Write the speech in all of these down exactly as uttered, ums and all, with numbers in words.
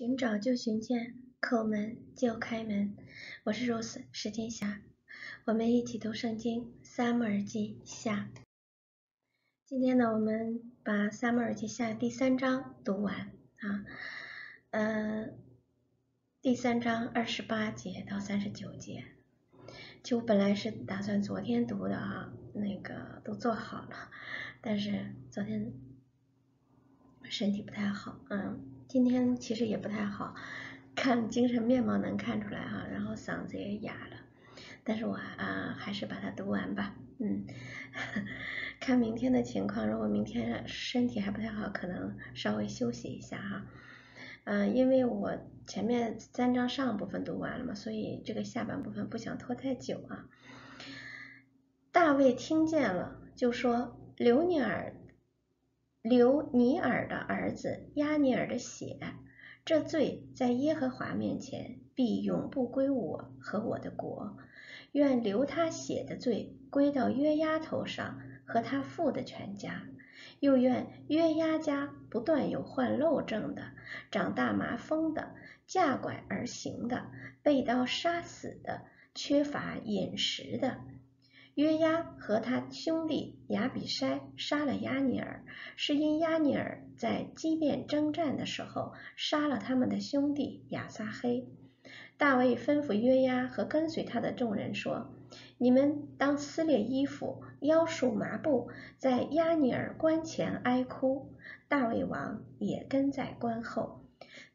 寻找就寻见，叩门就开门。我是 Rose 石金霞，我们一起读圣经撒母耳记下。今天呢，我们把撒母耳记下第三章读完啊，呃，第三章二十八节到三十九节。其实我本来是打算昨天读的啊，那个都做好了，但是昨天身体不太好，嗯，今天其实也不太好，看精神面貌能看出来哈，然后嗓子也哑了，但是我啊还是把它读完吧，嗯，看明天的情况，如果明天身体还不太好，可能稍微休息一下哈，嗯，因为我前面三章上部分读完了嘛，所以这个下半部分不想拖太久啊。大卫听见了，就说流尼尔。流尼尔的儿子押尼尔的血，这罪在耶和华面前必永不归我和我的国。愿流他血的罪归到约押头上和他父的全家。又愿约押家不断有患漏症的、长大麻风的、架拐而行的、被刀杀死的、缺乏饮食的。约押和他兄弟亚比筛杀了押尼尔，是因押尼尔在基遍征战的时候杀了他们的兄弟亚撒黑。大卫吩咐约押和跟随他的众人说：你们当撕裂衣服，腰束麻布，在押尼尔棺前哀哭。大卫王也跟在棺后。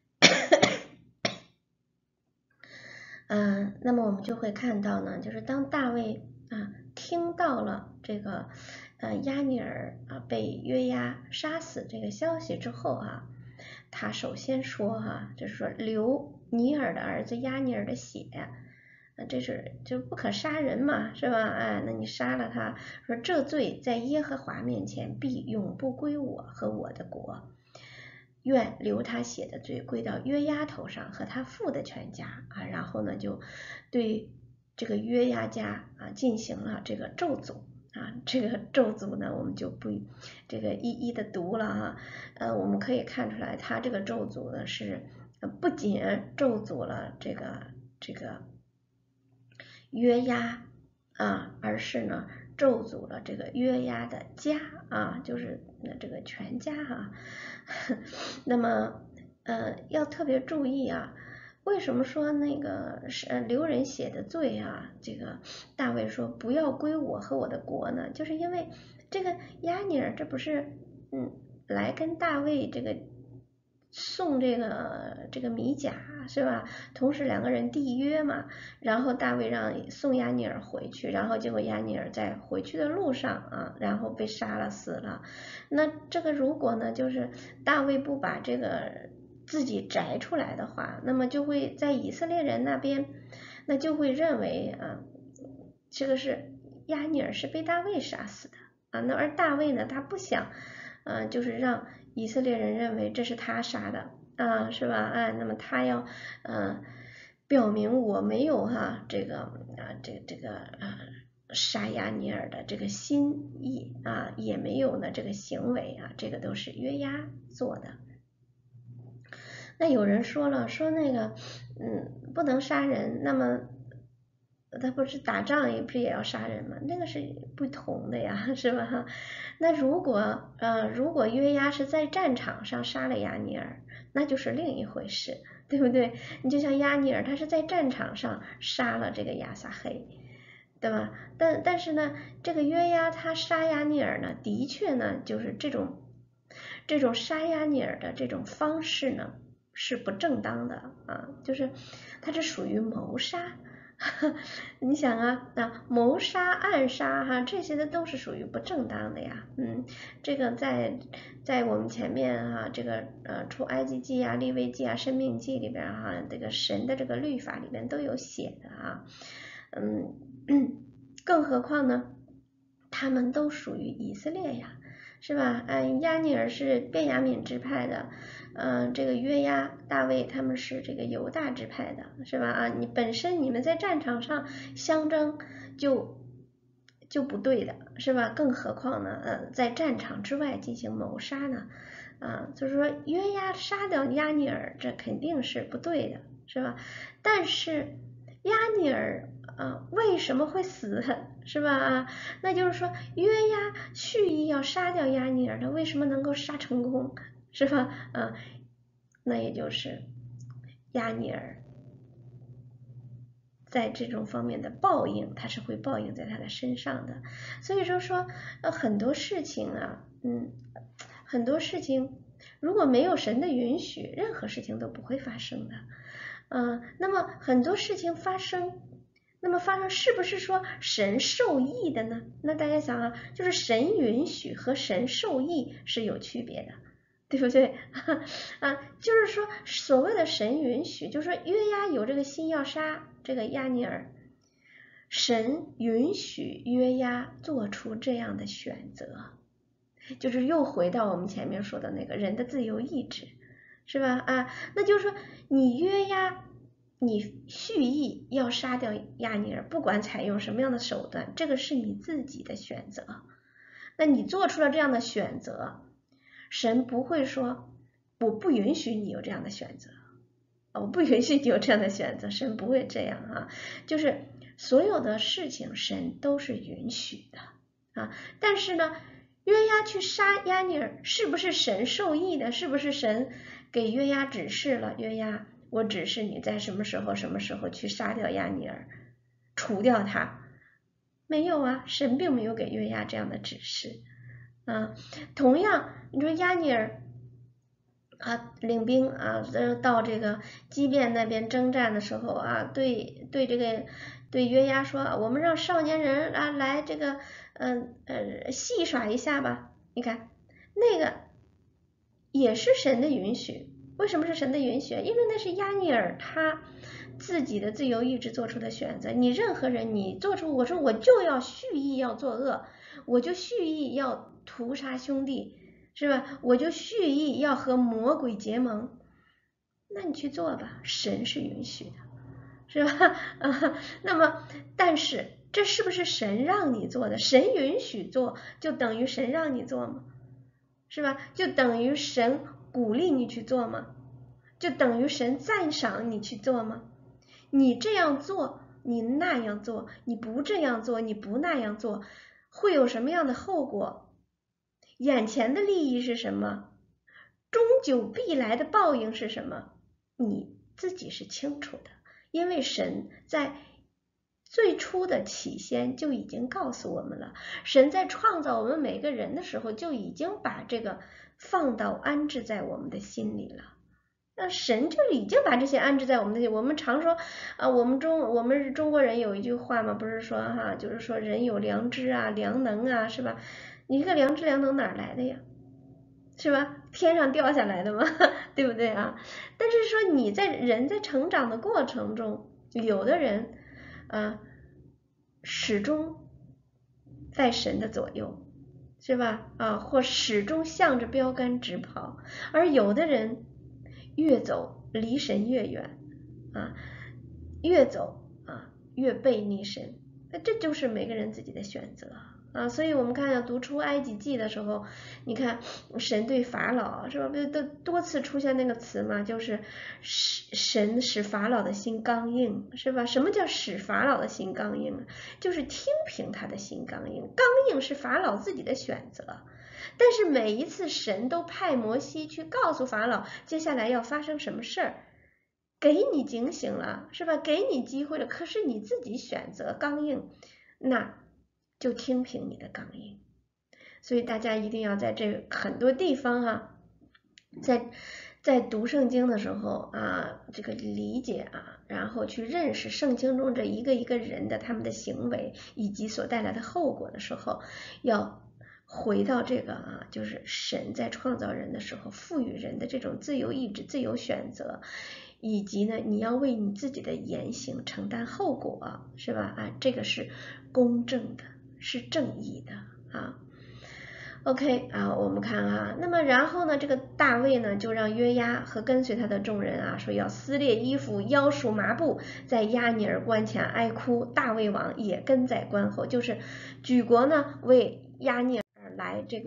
嗯、呃，那么我们就会看到呢，就是当大卫啊听到了这个呃押尼尔啊被约押杀死这个消息之后啊，他首先说哈、啊，就是说流尼尔的儿子押尼尔的血，啊，这是就不可杀人嘛，是吧？哎，那你杀了他，说这罪在耶和华面前必永不归我和我的国。愿流他血的罪归到约押头上和他父的全家啊，然后呢就对这个约押家啊进行了这个咒诅啊，这个咒诅呢我们就不这个一一的读了啊，呃，我们可以看出来他这个咒诅呢是不仅咒诅了这个这个约押啊，而是呢咒诅了这个约押的家啊，就是这个全家啊。那么呃要特别注意啊，为什么说那个是流人血的罪啊？这个大卫说不要归我和我的国呢，就是因为这个押尼尔这不是嗯来跟大卫这个送这个这个米甲是吧？同时两个人缔约嘛，然后大卫让送押尼尔回去，然后结果押尼尔在回去的路上啊，然后被杀了死了。那这个如果呢，就是大卫不把这个自己摘出来的话，那么就会在以色列人那边，那就会认为啊，这个是押尼尔是被大卫杀死的啊。那而大卫呢，他不想，呃，就是让以色列人认为这是他杀的啊，是吧？哎，那么他要呃表明我没有哈这个啊这这个啊杀押尼尔的这个心意啊，也没有呢这个行为啊，这个都是约押做的。那有人说了，说那个嗯不能杀人，那么他不是打仗也不是也要杀人吗？那个是不同的呀，是吧？那如果呃如果约押是在战场上杀了押尼尔，那就是另一回事，对不对？你就像押尼尔，他是在战场上杀了这个亚撒黑，对吧？但但是呢，这个约押他杀押尼尔呢，的确呢，就是这种这种杀押尼尔的这种方式呢是不正当的啊，就是他是属于谋杀。你想啊，啊谋杀、暗杀哈，这些的都是属于不正当的呀。嗯，这个在在我们前面啊，这个呃出埃及记啊、利未记啊、申命记里边哈，这个神的这个律法里边都有写的啊。嗯，更何况呢，他们都属于以色列呀。是吧？嗯，押尼尔是便雅悯支派的，嗯、呃，这个约押、大卫他们是这个犹大支派的，是吧？啊，你本身你们在战场上相争就就不对的，是吧？更何况呢，呃，在战场之外进行谋杀呢？ 啊，就是说约押杀掉押尼珥，这肯定是不对的，是吧？但是押尼珥啊为什么会死，是吧？啊，那就是说约押蓄意要杀掉押尼珥，他为什么能够杀成功，是吧？啊，那也就是押尼珥在这种方面的报应，它是会报应在他的身上的。所以说说呃很多事情啊，嗯，很多事情如果没有神的允许，任何事情都不会发生的。嗯、呃，那么很多事情发生，那么发生是不是说神授意的呢？那大家想啊，就是神允许和神授意是有区别的。对不对啊？就是说，所谓的神允许，就是说约押有这个心要杀这个押尼珥，神允许约押做出这样的选择，就是又回到我们前面说的那个人的自由意志，是吧？啊，那就是说你约押，你蓄意要杀掉押尼珥，不管采用什么样的手段，这个是你自己的选择。那你做出了这样的选择，神不会说我不允许你有这样的选择，我不允许你有这样的选择，神不会这样啊。就是所有的事情神都是允许的啊。但是呢，约押去杀押尼珥，是不是神授意的？是不是神给约押指示了？约押，我指示你在什么时候什么时候去杀掉押尼珥，除掉他。没有啊，神并没有给约押这样的指示啊。同样，你说押尼珥啊领兵啊到这个基遍那边征战的时候啊，对对这个对约押说，我们让少年人啊来这个嗯 呃, 呃戏耍一下吧。你看那个也是神的允许。为什么是神的允许？因为那是押尼珥他自己的自由意志做出的选择。你任何人，你做出我说我就要蓄意要作恶，我就蓄意要屠杀兄弟，是吧？我就蓄意要和魔鬼结盟，那你去做吧，神是允许的，是吧？啊，那么但是这是不是神让你做的？神允许做，就等于神让你做吗？是吧？就等于神鼓励你去做吗？就等于神赞赏你去做吗？你这样做，你那样做，你不这样做，你不那样做，会有什么样的后果？眼前的利益是什么？终究必来的报应是什么？你自己是清楚的，因为神在最初的起先就已经告诉我们了，神在创造我们每个人的时候就已经把这个放到安置在我们的心里了。那神就已经把这些安置在我们的心里。我们常说啊，我们中我们中国人有一句话嘛，不是说哈，就是说人有良知啊、良能啊，是吧？你这个良知良能哪来的呀？是吧？天上掉下来的吗？对不对啊？但是说你在人在成长的过程中，有的人啊始终在神的左右，是吧？啊，或始终向着标杆直跑，而有的人越走离神越远啊，越走啊越背逆神，那这就是每个人自己的选择啊。所以我们看要读出埃及记的时候，你看神对法老是吧，不都多次出现那个词嘛，就是神使法老的心刚硬，是吧？什么叫使法老的心刚硬？就是听凭他的心刚硬，刚硬是法老自己的选择。但是每一次神都派摩西去告诉法老接下来要发生什么事儿，给你警醒了，是吧？给你机会了，可是你自己选择刚硬，那就听凭你的刚硬。所以大家一定要在这很多地方啊，在在读圣经的时候啊，这个理解啊，然后去认识圣经中这一个一个人的他们的行为以及所带来的后果的时候，要回到这个啊，就是神在创造人的时候赋予人的这种自由意志、自由选择，以及呢，你要为你自己的言行承担后果，是吧？啊，这个是公正的，是正义的啊。OK 啊，我们看啊，那么然后呢，这个大卫呢就让约押和跟随他的众人啊，说要撕裂衣服，腰束麻布，在押尼珥关前哀哭。大卫王也跟在关后，就是举国呢为押尼珥来这个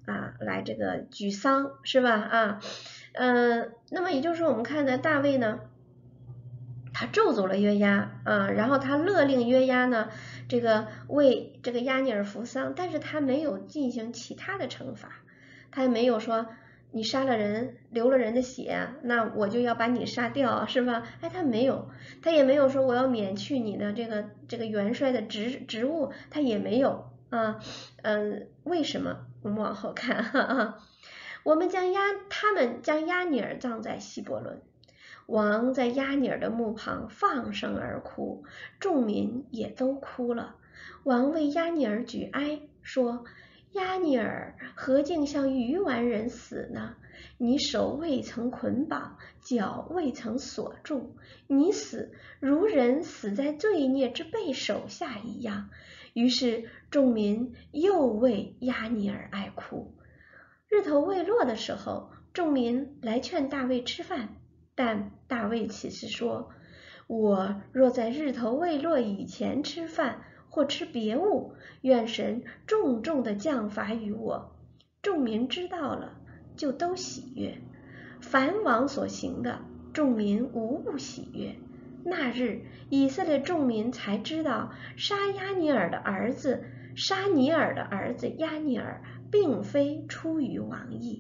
啊来这个举丧，是吧？啊，呃，那么也就是说，我们看呢，大卫呢，他咒诅了约押啊，然后他勒令约押呢，这个为这个押尼尔服丧，但是他没有进行其他的惩罚，他也没有说你杀了人，流了人的血，那我就要把你杀掉，是吧？哎，他没有，他也没有说我要免去你的这个这个元帅的职职务，他也没有啊，嗯，为什么？我们往后看啊，我们将押他们将押尼尔葬在希伯伦。王在押尼尔的墓旁放声而哭，众民也都哭了。王为押尼尔举哀，说：“押尼尔何竟像愚顽人死呢？你手未曾捆绑，脚未曾锁住，你死如人死在罪孽之辈手下一样。”于是众民又为押尼尔哀哭。日头未落的时候，众民来劝大卫吃饭。但大卫起誓说：“我若在日头未落以前吃饭，或吃别物，愿神重重的降罚于我。”众民知道了，就都喜悦。凡王所行的，众民无不喜悦。那日，以色列众民才知道，杀押尼尔的儿子，杀尼尔的儿子押尼尔，并非出于王意。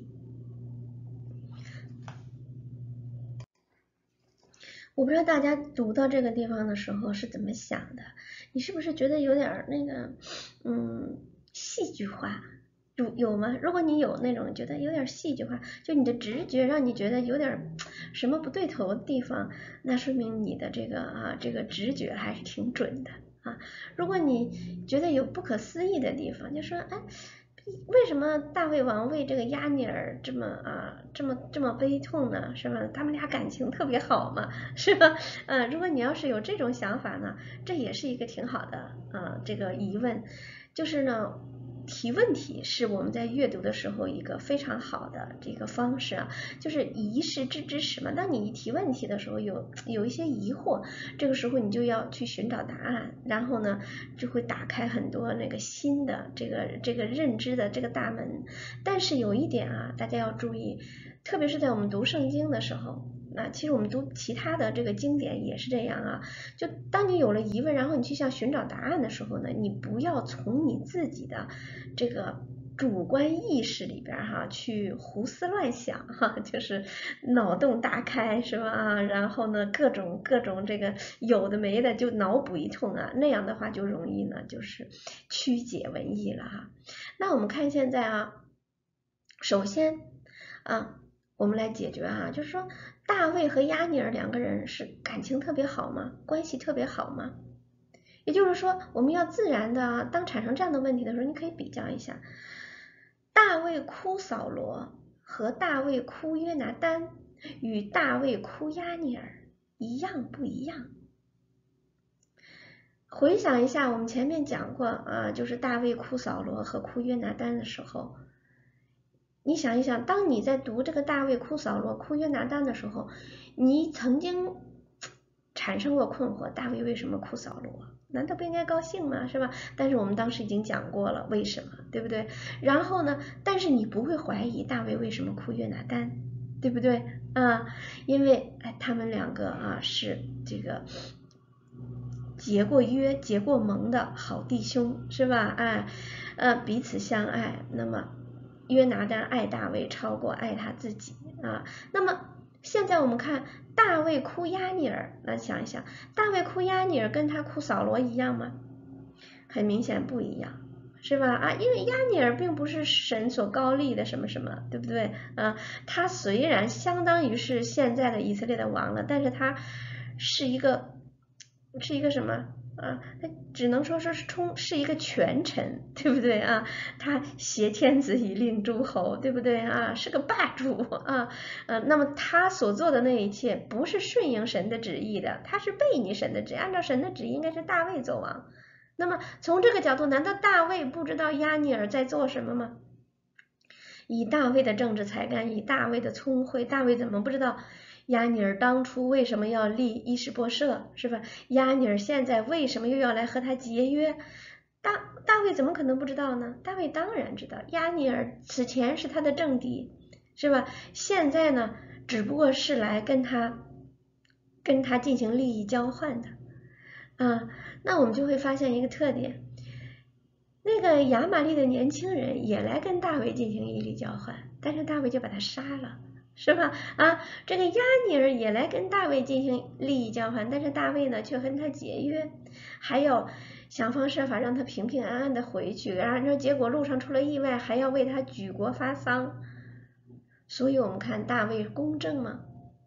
我不知道大家读到这个地方的时候是怎么想的，你是不是觉得有点那个，嗯，戏剧化？有有吗？如果你有那种觉得有点戏剧化，就你的直觉让你觉得有点什么不对头的地方，那说明你的这个啊这个直觉还是挺准的啊。如果你觉得有不可思议的地方，就说哎。为什么大卫王为这个押尼尔这么啊这么这么悲痛呢？是吧？他们俩感情特别好嘛，是吧？呃，如果你要是有这种想法呢，这也是一个挺好的啊这个疑问，就是呢。提问题是我们在阅读的时候一个非常好的这个方式啊，就是疑是知之始嘛。当你一提问题的时候，有有一些疑惑，这个时候你就要去寻找答案，然后呢，就会打开很多那个新的这个这个认知的这个大门。但是有一点啊，大家要注意，特别是在我们读圣经的时候。那其实我们读其他的这个经典也是这样啊，就当你有了疑问，然后你去想寻找答案的时候呢，你不要从你自己的这个主观意识里边哈去胡思乱想哈，就是脑洞大开是吧啊？然后呢各种各种这个有的没的就脑补一通啊，那样的话就容易呢就是曲解文意了哈。那我们看现在啊，首先啊。我们来解决啊，就是说大卫和押尼尔两个人是感情特别好吗？关系特别好吗？也就是说，我们要自然的，当产生这样的问题的时候，你可以比较一下，大卫哭扫罗和大卫哭约拿单与大卫哭押尼尔一样不一样？回想一下，我们前面讲过啊，就是大卫哭扫罗和哭约拿单的时候。你想一想，当你在读这个大卫哭扫罗、哭约拿单的时候，你曾经产生过困惑：大卫为什么哭扫罗？难道不应该高兴吗？是吧？但是我们当时已经讲过了，为什么，对不对？然后呢，但是你不会怀疑大卫为什么哭约拿单，对不对啊？因为哎，他们两个啊是这个结过约、结过盟的好弟兄，是吧？哎，呃，彼此相爱，那么。约拿单爱大卫超过爱他自己啊。那么现在我们看大卫哭押尼尔，那想一想，大卫哭押尼尔跟他哭扫罗一样吗？很明显不一样，是吧？啊，因为押尼尔并不是神所高立的什么什么，对不对？啊，他虽然相当于是现在的以色列的王了，但是他是一个是一个什么？啊，他只能说说是充是一个权臣，对不对啊？他挟天子以令诸侯，对不对啊？是个霸主啊，呃，那么他所做的那一切不是顺应神的旨意的，他是背逆神的旨意。按照神的旨意，应该是大卫做王。那么从这个角度，难道大卫不知道押尼尔在做什么吗？以大卫的政治才干，以大卫的聪慧，大卫怎么不知道？押尼尔当初为什么要立伊施波设，是吧？押尼尔现在为什么又要来和他结约？ 大大卫怎么可能不知道呢？大卫当然知道，亚尼尔此前是他的政敌，是吧？现在呢，只不过是来跟他跟他进行利益交换的。啊，那我们就会发现一个特点，那个亚玛力的年轻人也来跟大卫进行利益交换，但是大卫就把他杀了，是吧？啊，这个亚尼尔也来跟大卫进行利益交换，但是大卫呢却跟他结约，还有想方设法让他平平安安的回去，然后结果路上出了意外，还要为他举国发丧。所以我们看大卫公正吗？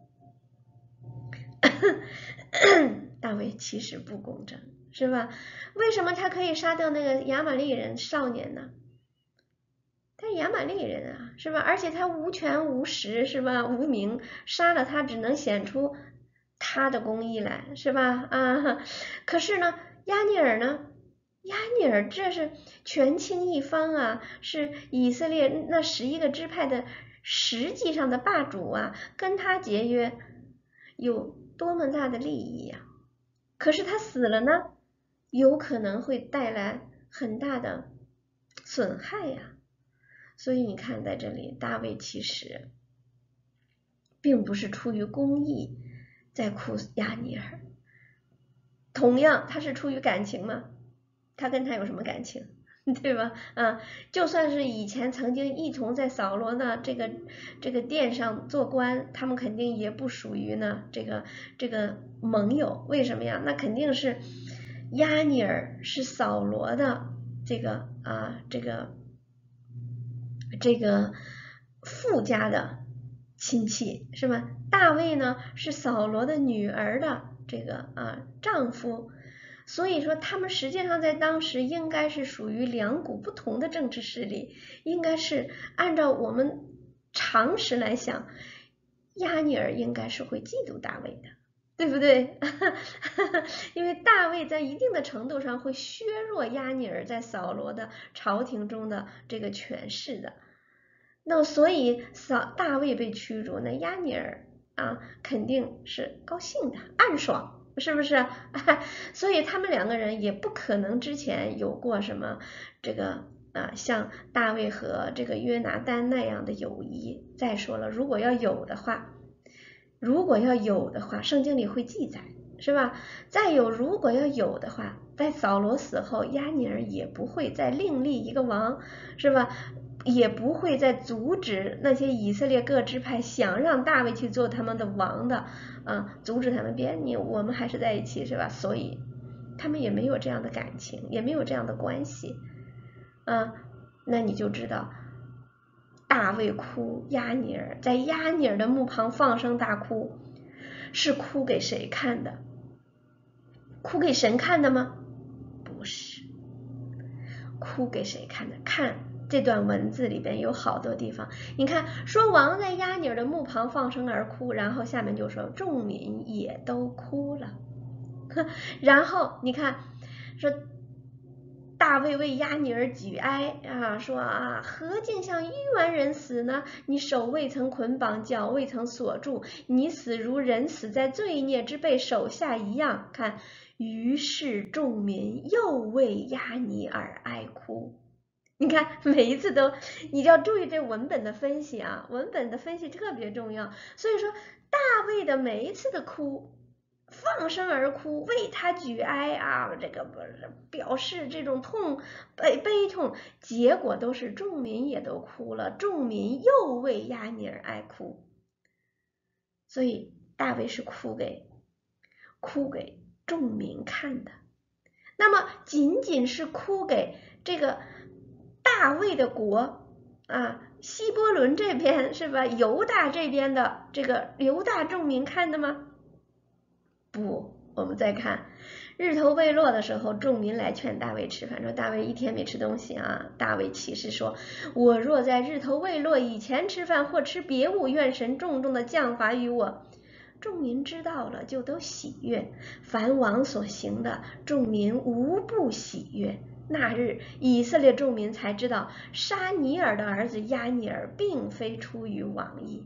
大卫其实不公正，是吧？为什么他可以杀掉那个亚玛力人少年呢？他是亚玛力人啊，是吧？而且他无权无实，是吧？无名，杀了他只能显出他的公义来，是吧？啊，可是呢，亚尼尔呢？亚尼尔这是权倾一方啊，是以色列那十一个支派的实际上的霸主啊，跟他结约有多么大的利益呀！可是他死了呢，有可能会带来很大的损害呀。所以你看，在这里，大卫其实并不是出于公义在哭亚尼尔，同样他是出于感情吗？他跟他有什么感情？对吧？啊，就算是以前曾经一同在扫罗的这个这个殿上做官，他们肯定也不属于呢这个这个盟友。为什么呀？那肯定是亚尼尔是扫罗的这个啊这个这个富家的亲戚，是吧？大卫呢是扫罗的女儿的这个啊丈夫。所以说，他们实际上在当时应该是属于两股不同的政治势力，应该是按照我们常识来想，亚尼尔应该是会嫉妒大卫的，对不对？因为大卫在一定的程度上会削弱亚尼尔在扫罗的朝廷中的这个权势的。那所以扫大卫被驱逐，那亚尼尔啊肯定是高兴的，暗爽。是不是？所以他们两个人也不可能之前有过什么这个啊，像大卫和这个约拿单那样的友谊。再说了，如果要有的话，如果要有的话，圣经里会记载，是吧？再有，如果要有的话，在扫罗死后，亚尼尔也不会再另立一个王，是吧？也不会再阻止那些以色列各支派想让大卫去做他们的王的啊，阻止他们别你我们还是在一起，是吧？所以他们也没有这样的感情，也没有这样的关系啊。那你就知道大卫哭亚尼尔，在亚尼尔的墓旁放声大哭，是哭给谁看的？哭给神看的吗？不是，哭给谁看的？看这段文字里边有好多地方，你看说王在亚尼尔的墓旁放声而哭，然后下面就说众民也都哭了，然后你看说大卫为亚尼尔举哀啊，说啊，何竟像愚顽人死呢？你手未曾捆绑，脚未曾锁住，你死如人死在罪孽之辈手下一样。看，于是众民又为亚尼尔哀哭。你看每一次都，你要注意这文本的分析啊，文本的分析特别重要。所以说大卫的每一次的哭，放声而哭，为他举哀啊，这个表示这种痛悲悲痛，结果都是众民也都哭了，众民又为亚尼尔哀哭。所以大卫是哭给哭给众民看的。那么仅仅是哭给这个大卫的国啊，希伯伦这边是吧？犹大这边的这个犹大众民看的吗？不，我们再看日头未落的时候，众民来劝大卫吃饭，说大卫一天没吃东西啊。大卫起誓说，我若在日头未落以前吃饭或吃别物，愿神重重的降罚于我。众民知道了，就都喜悦。凡王所行的，众民无不喜悦。那日，以色列众民才知道，沙尼尔的儿子亚尼尔并非出于王意。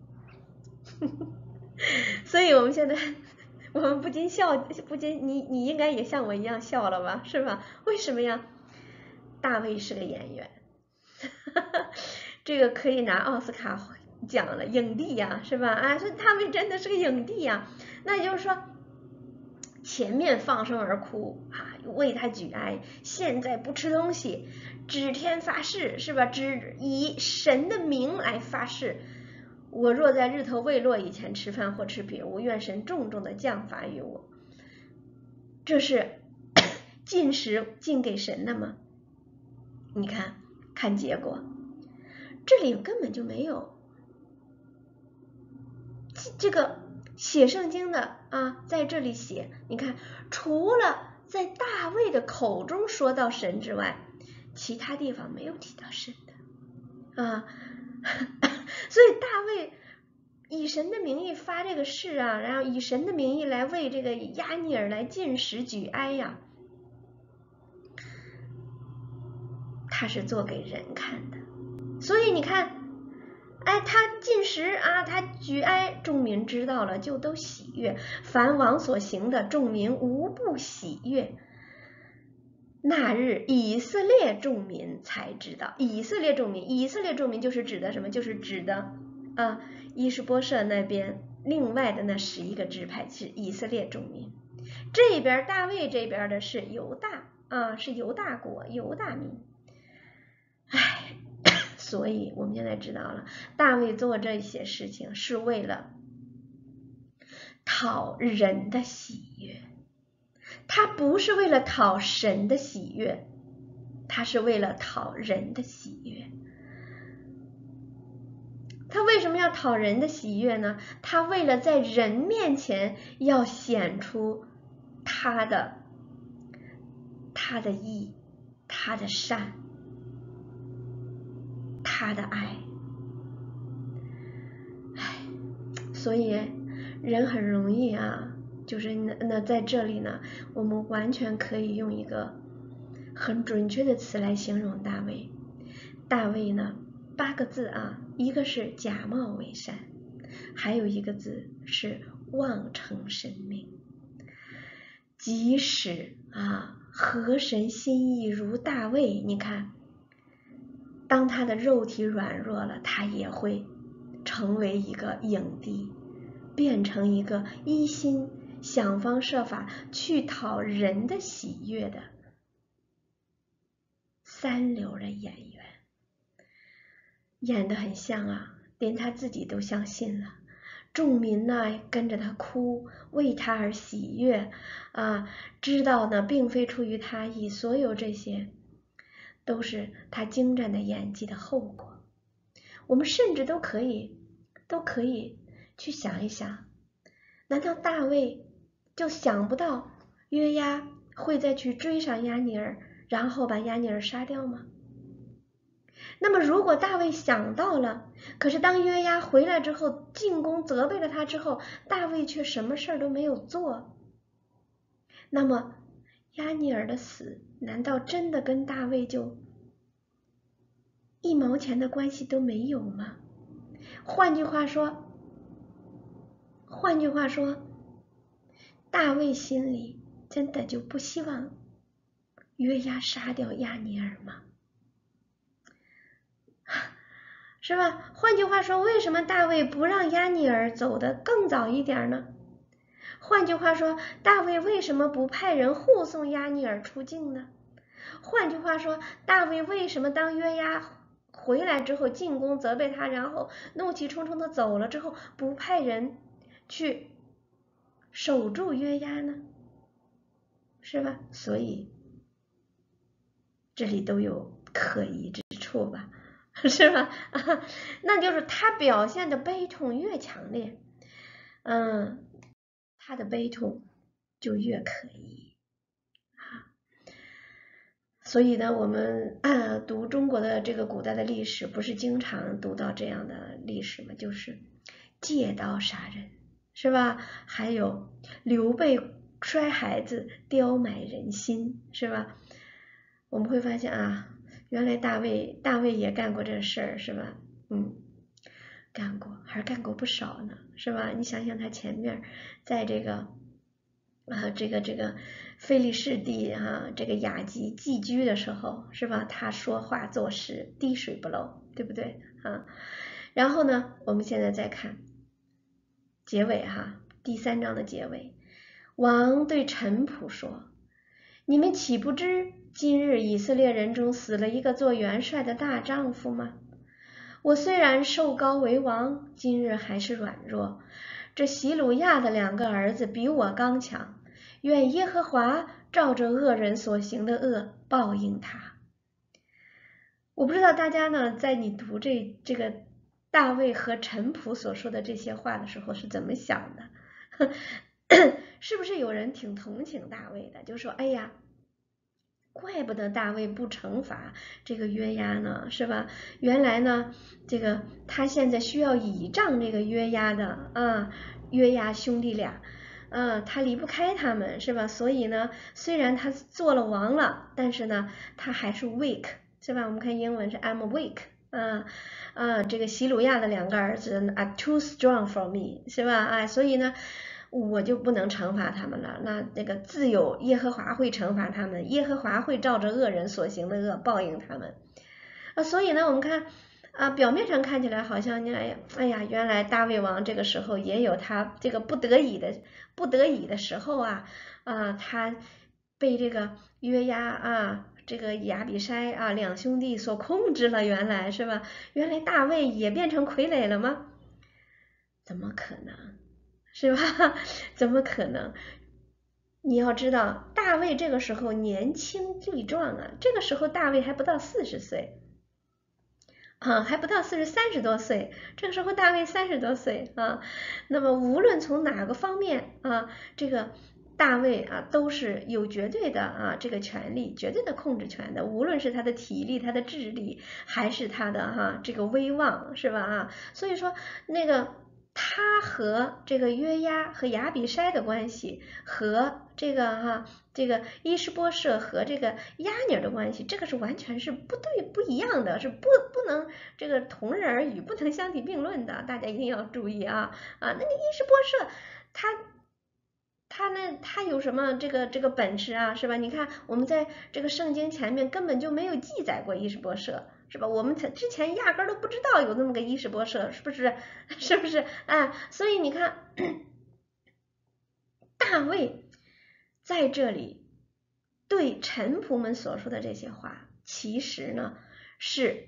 所以我们现在，我们不禁笑，不禁你你应该也像我一样笑了吧，是吧？为什么呀？ 大卫是个演员，这个可以拿奥斯卡奖了，影帝呀，是吧？啊，说大卫真的是个影帝呀，那就是说前面放声而哭啊，为他举哀，现在不吃东西，指天发誓，是吧？指以神的名来发誓，我若在日头未落以前吃饭或吃别物，愿神重重的降罚于我。这是进食进给神的吗？你看看结果，这里根本就没有这个写圣经的啊，在这里写，你看除了在大卫的口中说到神之外，其他地方没有提到神的啊，所以大卫以神的名义发这个誓啊，然后以神的名义来为这个押尼珥来进食举哀呀，他是做给人看的，所以你看，哎，他进食啊，他举哀，众民知道了，就都喜悦。凡王所行的，众民无不喜悦。那日，以色列众民才知道，以色列众民，以色列众民就是指的什么？就是指的啊，伊施波设那边另外的那十一个支派是以色列众民，这边大卫这边的是犹大啊，是犹大国，犹大民。唉。所以我们现在知道了，大卫做这些事情是为了讨人的喜悦，他不是为了讨神的喜悦，他是为了讨人的喜悦。他为什么要讨人的喜悦呢？他为了在人面前要显出他的他的义，他的善，他的爱。唉，所以人很容易啊，就是那那在这里呢，我们完全可以用一个很准确的词来形容大卫。大卫呢，八个字啊，一个是假冒伪善，还有一个字是妄称神明。即使啊合神心意如大卫，你看，当他的肉体软弱了，他也会成为一个影帝，变成一个一心想方设法去讨人的喜悦的三流的演员，演得很像啊，连他自己都相信了。众民呢跟着他哭，为他而喜悦啊，知道呢并非出于他意，所有这些都是他精湛的演技的后果。我们甚至都可以都可以去想一想，难道大卫就想不到约押会再去追上押尼珥，然后把押尼珥杀掉吗？那么如果大卫想到了，可是当约押回来之后进宫责备了他之后，大卫却什么事儿都没有做，那么押尼珥的死难道真的跟大卫就一毛钱的关系都没有吗？换句话说，换句话说，大卫心里真的就不希望约押杀掉押尼珥吗？是吧？换句话说，为什么大卫不让押尼珥走得更早一点呢？换句话说，大卫为什么不派人护送押尼珥出境呢？换句话说，大卫为什么当约押回来之后进宫责备他，然后怒气冲冲的走了之后，不派人去守住约押呢？是吧？所以这里都有可疑之处吧，是吧？那就是他表现的悲痛越强烈，嗯，他的悲痛就越可疑啊。所以呢，我们啊读中国的这个古代的历史，不是经常读到这样的历史吗？就是借刀杀人，是吧？还有刘备摔孩子，刁买人心，是吧？我们会发现啊，原来大卫大卫也干过这事儿，是吧？嗯，干过，还是干过不少呢，是吧？你想想他前面在这个啊，这个这个非利士地啊，这个雅吉寄居的时候，是吧？他说话做事滴水不漏，对不对啊？然后呢，我们现在再看结尾哈，第三章的结尾，王对臣仆说：“你们岂不知今日以色列人中死了一个做元帅的大丈夫吗？我虽然受膏为王，今日还是软弱。这希鲁亚的两个儿子比我刚强，愿耶和华照着恶人所行的恶报应他。”我不知道大家呢，在你读这这个大卫和臣仆所说的这些话的时候是怎么想的？是不是有人挺同情大卫的，就说哎呀，怪不得大卫不惩罚这个约押呢，是吧？原来呢，这个他现在需要倚仗这个约押的啊，约押兄弟俩，啊，他离不开他们，是吧？所以呢，虽然他做了王了，但是呢，他还是 weak， 是吧？我们看英文是 I'm weak， 啊啊，这个希鲁亚的两个儿子 are too strong for me， 是吧？哎，所以呢，我就不能惩罚他们了。那那个自有耶和华会惩罚他们，耶和华会照着恶人所行的恶报应他们。啊，所以呢，我们看啊，表面上看起来好像哎呀，哎呀，原来大卫王这个时候也有他这个不得已的不得已的时候啊啊，他被这个约押啊。这个亚比筛啊，两兄弟所控制了，原来是吧？原来大卫也变成傀儡了吗？怎么可能？是吧？怎么可能？你要知道，大卫这个时候年轻力壮啊，这个时候大卫还不到四十岁，啊，还不到四十，三十多岁。这个时候大卫三十多岁啊。那么无论从哪个方面啊，这个大卫啊都是有绝对的啊这个权利，绝对的控制权的。无论是他的体力、他的智力，还是他的哈、啊、这个威望，是吧啊？所以说那个。他和这个约押和亚比筛的关系，和这个哈、啊、这个伊施波设和这个押尼尔的关系，这个是完全是不对不一样的，是不不能这个同日而语，不能相提并论的，大家一定要注意啊啊！那个伊施波设他。他呢？他有什么这个这个本事啊？是吧？你看我们在这个圣经前面根本就没有记载过伊施波设，是吧？我们之前压根都不知道有那么个伊施波设，是不是？是不是？哎，所以你看，大卫在这里对臣仆们所说的这些话，其实呢是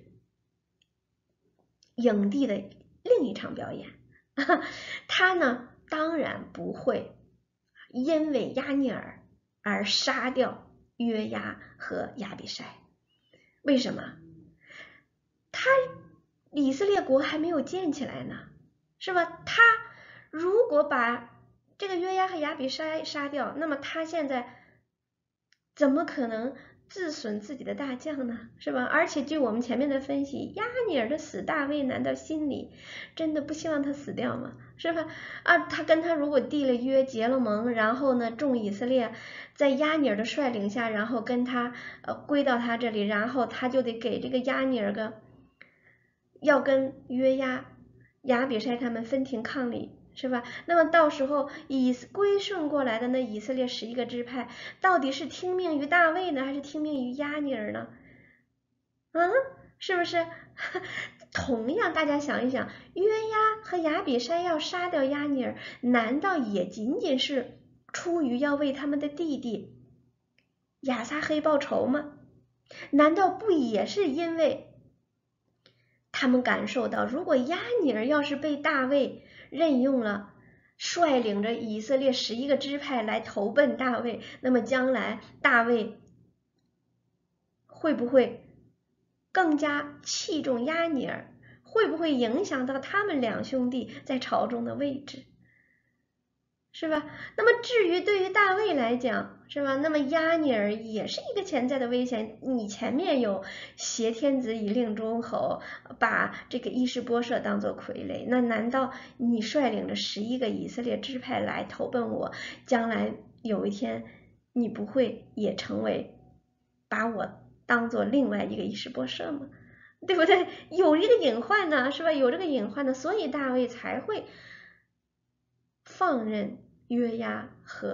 影帝的另一场表演。他呢当然不会因为押尼尔而杀掉约押和亚比筛。为什么？他以色列国还没有建起来呢，是吧？他如果把这个约押和亚比筛杀掉，那么他现在怎么可能自损自己的大将呢？是吧？而且据我们前面的分析，押尼尔的死，大卫难道心里真的不希望他死掉吗？是吧？啊，他跟他如果缔了约，结了盟，然后呢，众以色列在押尼尔的率领下，然后跟他呃归到他这里，然后他就得给这个押尼尔个要跟约押、亚比筛他们分庭抗礼。是吧？那么到时候以归顺过来的那以色列十一个支派，到底是听命于大卫呢，还是听命于押尼尔呢？啊，是不是？同样，大家想一想，约押和亚比筛要杀掉押尼尔，难道也仅仅是出于要为他们的弟弟亚撒黑报仇吗？难道不也是因为他们感受到，如果押尼尔要是被大卫任用了，率领着以色列十一个支派来投奔大卫，那么将来大卫会不会更加器重押尼尔？会不会影响到他们两兄弟在朝中的位置？是吧？那么至于对于大卫来讲，是吧？那么押尼尔也是一个潜在的危险。你前面有挟天子以令诸侯，把这个伊施波设当作傀儡，那难道你率领着十一个以色列支派来投奔我，将来有一天你不会也成为把我当做另外一个伊施波设吗？对不对？有一个隐患呢，是吧？有这个隐患呢，所以大卫才会放任约押和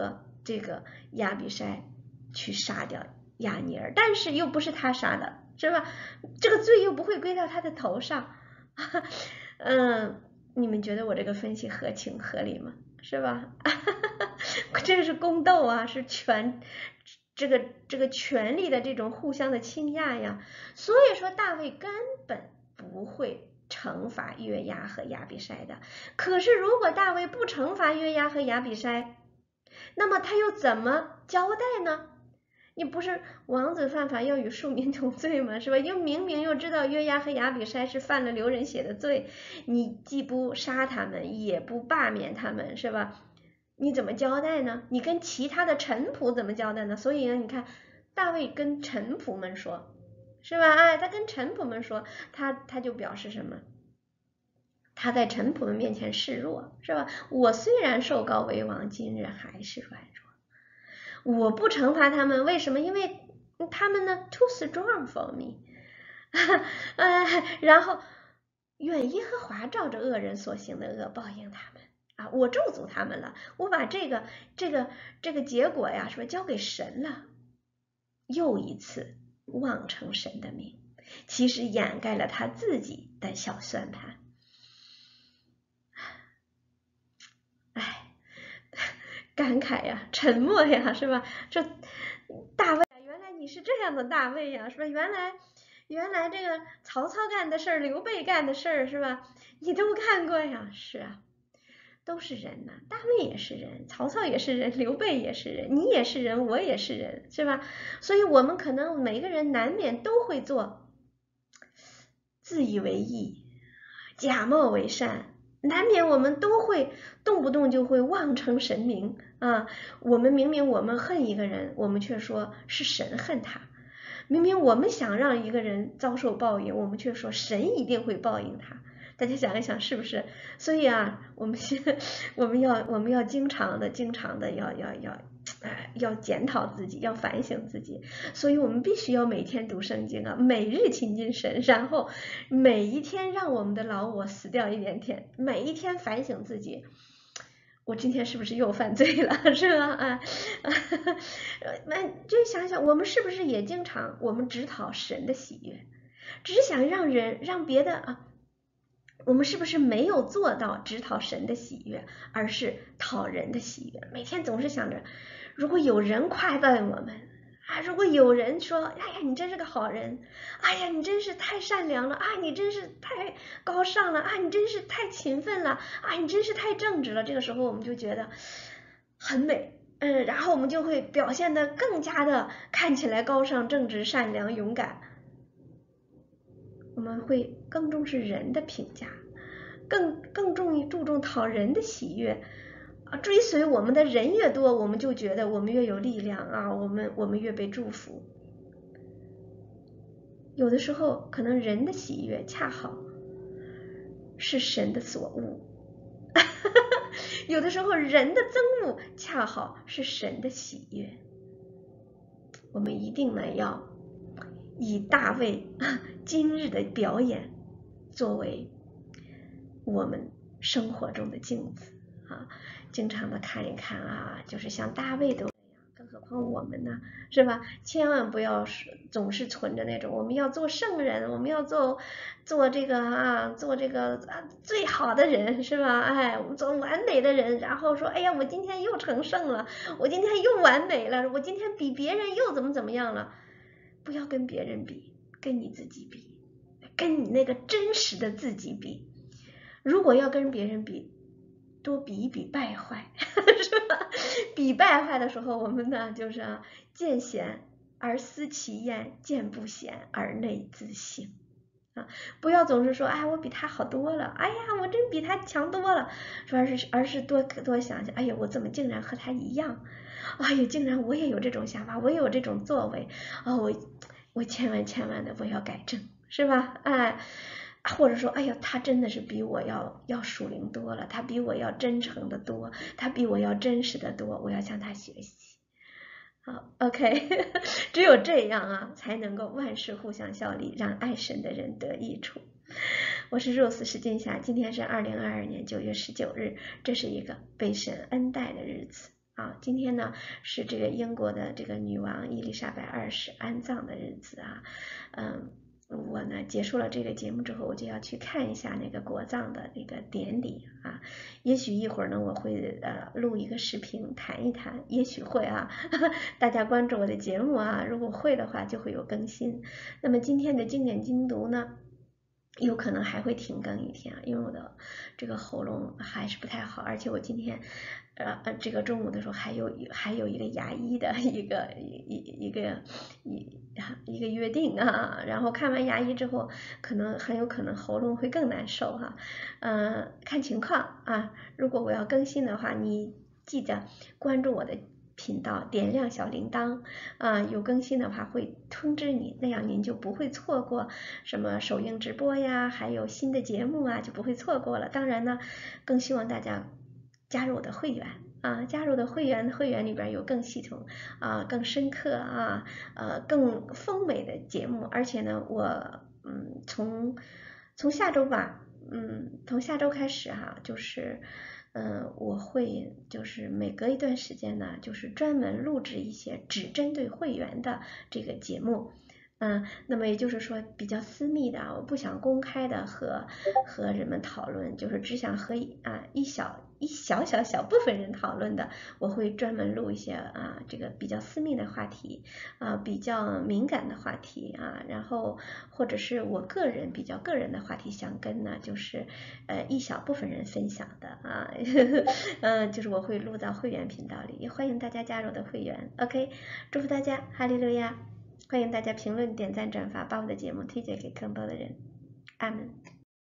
这个亚比筛去杀掉亚尼尔，但是又不是他杀的，是吧？这个罪又不会归到他的头上。嗯，你们觉得我这个分析合情合理吗？是吧？这个是宫斗啊，是权这个这个权力的这种互相的倾轧呀。所以说大卫根本不会惩罚约押和亚比筛的。可是如果大卫不惩罚约押和亚比筛，那么他又怎么交代呢？你不是王子犯法要与庶民同罪吗？是吧？又明明又知道约押和亚比筛是犯了流人血的罪，你既不杀他们，也不罢免他们，是吧？你怎么交代呢？你跟其他的臣仆怎么交代呢？所以呢，你看大卫跟臣仆们说，是吧？哎，他跟臣仆们说，他他就表示什么？他在臣仆们面前示弱，是吧？我虽然受膏为王，今日还是软弱。我不惩罚他们，为什么？因为他们呢 too strong for me 呃，然后愿耶和华照着恶人所行的恶报应他们啊，我咒诅他们了，我把这个这个这个结果呀，是吧，交给神了。又一次妄称神的名，其实掩盖了他自己的小算盘。哎，感慨呀，沉默呀，是吧？这大卫，原来你是这样的大卫呀，是吧？原来原来这个曹操干的事儿，刘备干的事儿，是吧？你都看过呀？是啊，都是人呐，大卫也是人，曹操也是人，刘备也是人，你也是人，我也是人，是吧？所以我们可能每个人难免都会做自以为义，假冒为善。难免我们都会动不动就会妄称神明啊！我们明明我们恨一个人，我们却说是神恨他；明明我们想让一个人遭受报应，我们却说神一定会报应他。大家想一想，是不是？所以啊，我们现我们要我们要经常的、经常的要要要，哎，要检讨自己，要反省自己。所以我们必须要每天读圣经啊，每日亲近神，然后每一天让我们的老我死掉一点点，每一天反省自己。我今天是不是又犯罪了？是吧？啊，那就想想，我们是不是也经常我们只讨神的喜悦，只想让人让别的啊？我们是不是没有做到只讨神的喜悦，而是讨人的喜悦？每天总是想着，如果有人夸赞我们啊，如果有人说，哎呀，你真是个好人，哎呀，你真是太善良了啊，你真是太高尚了啊，你真是太勤奋了啊，你真是太正直了。这个时候我们就觉得很美，嗯，然后我们就会表现得更加的看起来高尚、正直、善良、勇敢。我们会更重视人的评价，更更重于注重讨人的喜悦啊，追随我们的人越多，我们就觉得我们越有力量啊，我们我们越被祝福。有的时候可能人的喜悦恰好是神的所恶，有的时候人的憎恶恰好是神的喜悦。我们一定呢要以大卫今日的表演作为我们生活中的镜子啊，经常的看一看啊，就是像大卫都这样，更何况我们呢，是吧？千万不要总是存着那种我们要做圣人，我们要做做这个啊，做这个啊最好的人，是吧？哎，我们做完美的人，然后说，哎呀，我今天又成圣了，我今天又完美了，我今天比别人又怎么怎么样了？不要跟别人比，跟你自己比，跟你那个真实的自己比。如果要跟别人比，多比一比败坏，是吧？比败坏的时候，我们呢就是啊，见贤而思齐焉，见不贤而内自省啊！不要总是说，哎，我比他好多了，哎呀，我真比他强多了，而是而是多多想想，哎呀，我怎么竟然和他一样？哎呀，竟然我也有这种想法，我也有这种作为啊！我我千万千万的我要改正，是吧？哎。或者说，哎呀，他真的是比我要要属灵多了，他比我要真诚的多，他比我要真实的多，我要向他学习。好 ，OK， 只有这样啊，才能够万事互相效力，让爱神的人得益处。我是 Rose 石金霞，今天是二零二二年九月十九日，这是一个被神恩待的日子。 啊，今天呢是这个英国的这个女王伊丽莎白二世安葬的日子啊，嗯，我呢结束了这个节目之后，我就要去看一下那个国葬的那个典礼啊，也许一会儿呢我会呃录一个视频谈一谈，也许会啊，大家关注我的节目啊，如果会的话就会有更新。那么今天的经典精读呢，有可能还会停更一天啊，因为我的这个喉咙还是不太好，而且我今天，呃呃，这个中午的时候还有还有一个牙医的一个一一个一一个约定啊，然后看完牙医之后，可能很有可能喉咙会更难受哈，嗯、呃，看情况啊，如果我要更新的话，你记得关注我的频道，点亮小铃铛啊，有更新的话会通知你，那样您就不会错过什么首映直播呀，还有新的节目啊，就不会错过了。当然呢，更希望大家加入我的会员啊，加入的会员会员里边有更系统啊、更深刻啊、呃更丰美的节目，而且呢，我嗯从从下周吧，嗯从下周开始哈，就是。嗯，我会就是每隔一段时间呢，就是专门录制一些只针对会员的这个节目，嗯，那么也就是说比较私密的，我不想公开的和和人们讨论，就是只想和啊一小一小小小部分人讨论的，我会专门录一些啊这个比较私密的话题，啊比较敏感的话题啊，然后或者是我个人比较个人的话题想跟呢，就是呃一小部分人分享的啊，嗯，就是我会录到会员频道里，也欢迎大家加入我的会员。OK，祝福大家，哈利路亚！欢迎大家评论、点赞、转发，把我的节目推荐给更多的人。阿门。